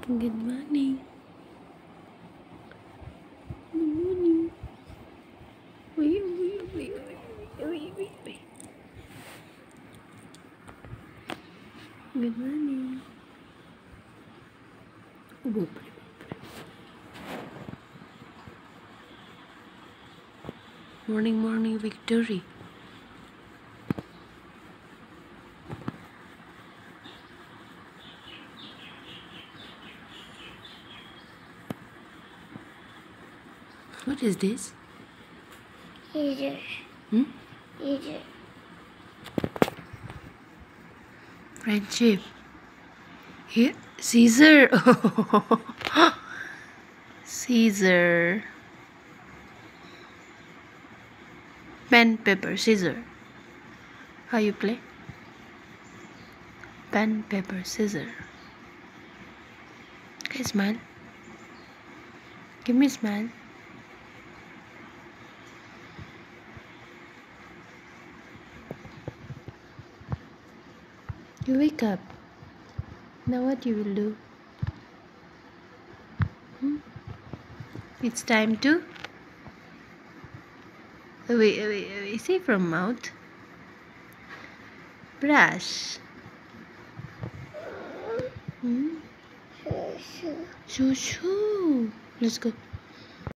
Good morning. Good morning. Wait, wait, wait, wait, wait, wait. Good morning. Oh, बाप रे, बाप रे. Morning, morning, Victory. What is this? Caesar. Hmm? Caesar. Friendship. Here, Caesar. Caesar. Pen, paper, scissor. How you play? Pen, paper, scissor. Okay, smile. Give me a smile. You wake up. Now what you will do? It's time to wait. Say from mouth. Brush. Shoo shoo. Let's go.